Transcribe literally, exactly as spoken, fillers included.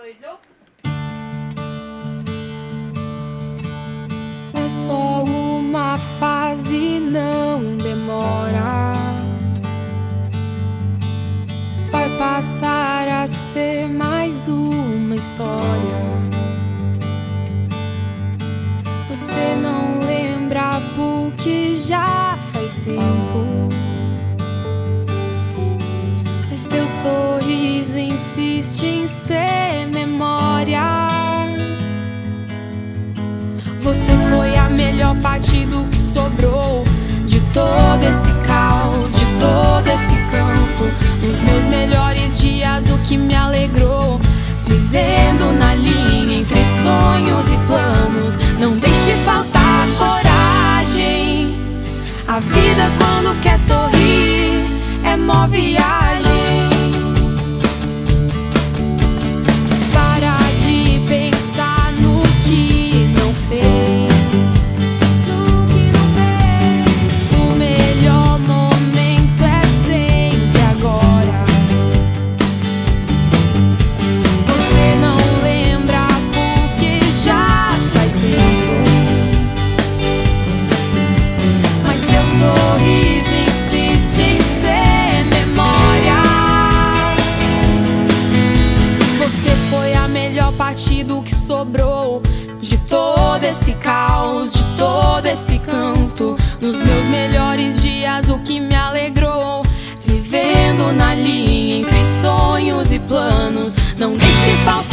dois, um. É só uma fase, não demora. Vai passar a ser mais uma história. Você não lembra porque já faz tempo, mas teu sorriso insiste em ser memória. Você foi a melhor parte do que sobrou de todo esse caos, de todo esse campo. Nos meus melhores dias o que me alegrou, vivendo na linha entre sonhos e planos. Não deixe faltar coragem. A vida quando quer sorrir é mó viagem. Para de pensar no que não fez, no que não fez. O melhor momento é sempre agora. Você não lembra porque já faz tempo, mas teu sorriso insiste em ser memória. Você foi a melhor parte do que sobrou de todo esse caos, de todo esse canto. Nos meus melhores dias o que me alegrou, vivendo na linha entre sonhos e planos. Não deixe faltar